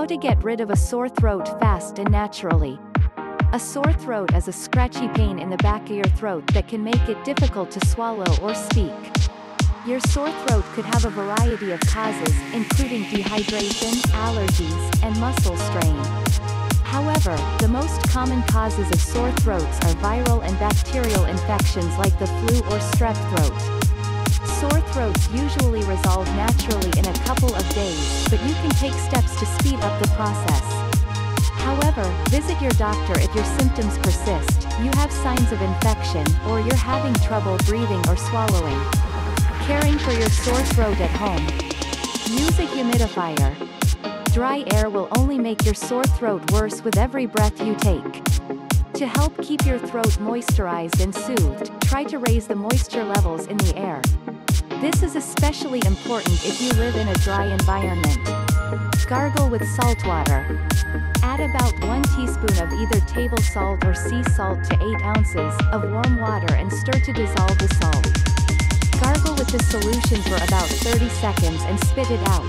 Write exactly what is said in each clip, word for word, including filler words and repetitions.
How to get rid of a sore throat fast and naturally. A sore throat is a scratchy pain in the back of your throat that can make it difficult to swallow or speak. Your sore throat could have a variety of causes, including dehydration, allergies, and muscle strain. However, the most common causes of sore throats are viral and bacterial infections like the flu or strep throat. Sore throats usually resolve naturally in a couple of days, but you can take steps to speed up the process. However, visit your doctor if your symptoms persist, you have signs of infection, or you're having trouble breathing or swallowing. Caring for your sore throat at home. Use a humidifier. Dry air will only make your sore throat worse with every breath you take. To help keep your throat moisturized and soothed, try to raise the moisture levels in the air. This is especially important if you live in a dry environment. Gargle with salt water. Add about one teaspoon of either table salt or sea salt to eight ounces of warm water and stir to dissolve the salt. Gargle with the solution for about thirty seconds and spit it out.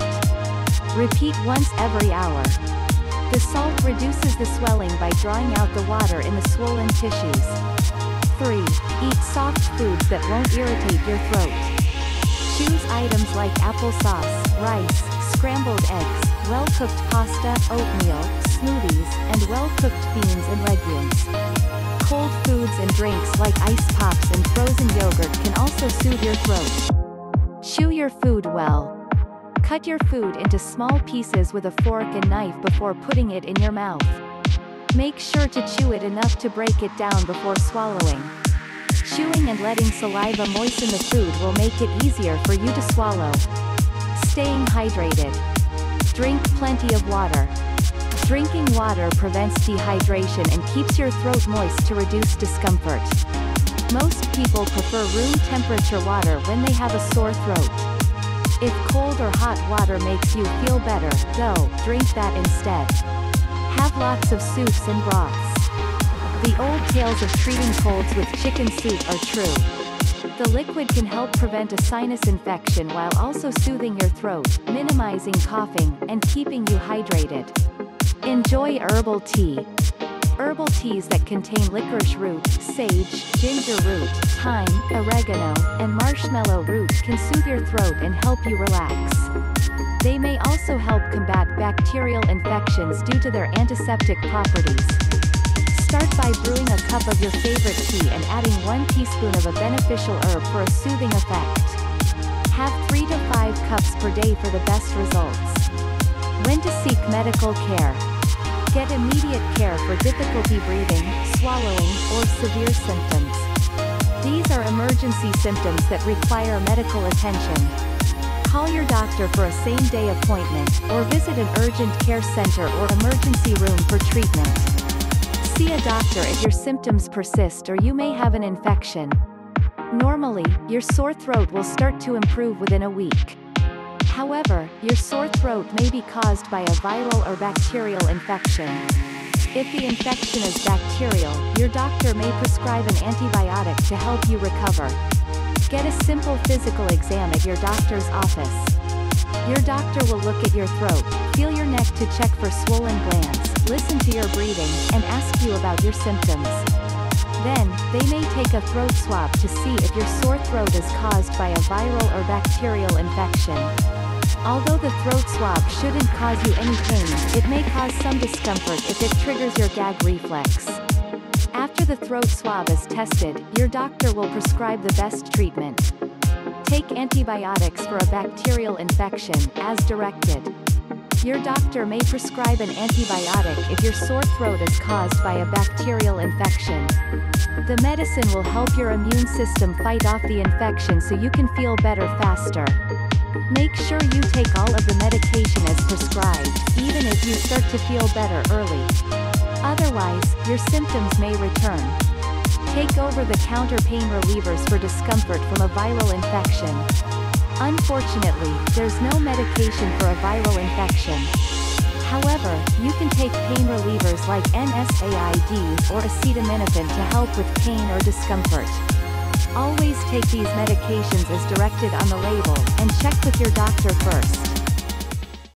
Repeat once every hour. The salt reduces the swelling by drawing out the water in the swollen tissues. three. Eat soft foods that won't irritate your throat. Choose items like applesauce, rice, scrambled eggs, well-cooked pasta, oatmeal, smoothies, and well-cooked beans and legumes. Cold foods and drinks like ice pops and frozen yogurt can also soothe your throat. Chew your food well. Cut your food into small pieces with a fork and knife before putting it in your mouth. Make sure to chew it enough to break it down before swallowing. Chewing and letting saliva moisten the food will make it easier for you to swallow. Staying hydrated. Drink plenty of water. Drinking water prevents dehydration and keeps your throat moist to reduce discomfort. Most people prefer room temperature water when they have a sore throat. If cold or hot water makes you feel better, though, drink that instead. Have lots of soups and broths. The old tales of treating colds with chicken soup are true. The liquid can help prevent a sinus infection while also soothing your throat, minimizing coughing, and keeping you hydrated. Enjoy herbal tea. Herbal teas that contain licorice root, sage, ginger root, thyme, oregano, and marshmallow root can soothe your throat and help you relax. They may also help combat bacterial infections due to their antiseptic properties. Start by brewing a cup of your favorite tea and adding one teaspoon of a beneficial herb for a soothing effect. Have three to five cups per day for the best results. When to seek medical care. Get immediate care for difficulty breathing, swallowing, or severe symptoms. These are emergency symptoms that require medical attention. Call your doctor for a same-day appointment, or visit an urgent care center or emergency room for treatment. See a doctor if your symptoms persist or you may have an infection. Normally, your sore throat will start to improve within a week. However, your sore throat may be caused by a viral or bacterial infection. If the infection is bacterial, your doctor may prescribe an antibiotic to help you recover. Get a simple physical exam at your doctor's office. Your doctor will look at your throat, feel your neck to check for swollen glands, listen to your breathing, and ask you about your symptoms. Then, they may take a throat swab to see if your sore throat is caused by a viral or bacterial infection. Although the throat swab shouldn't cause you any pain, it may cause some discomfort if it triggers your gag reflex. After the throat swab is tested, your doctor will prescribe the best treatment. Take antibiotics for a bacterial infection, as directed. Your doctor may prescribe an antibiotic if your sore throat is caused by a bacterial infection. The medicine will help your immune system fight off the infection so you can feel better faster. Make sure you take all of the medication as prescribed, even if you start to feel better early. Otherwise, your symptoms may return. Take over-the-counter pain relievers for discomfort from a viral infection. Unfortunately, there's no medication for a viral infection. However, you can take pain relievers like N SAIDs or acetaminophen to help with pain or discomfort. Always take these medications as directed on the label, and check with your doctor first.